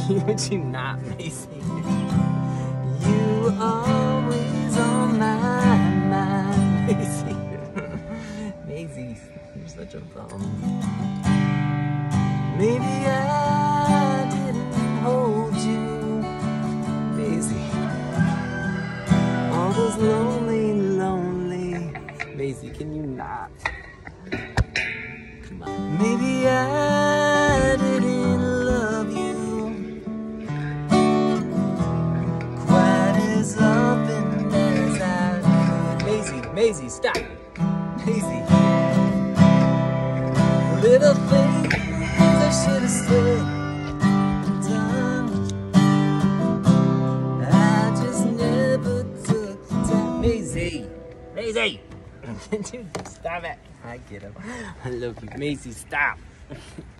Would you not, Maisie? You always on my mind, Maisie. Maisie, you're such a bum. Maybe I didn't hold you, Maisie. All those lonely, Maisie, can you not? Come on. Maybe I didn't love you quite as often as I could. Maisie, stop. Maisie. Little things I should have said and done, I just never took the time. Maisie! Stop it! I get him. I love you. Maisie, stop!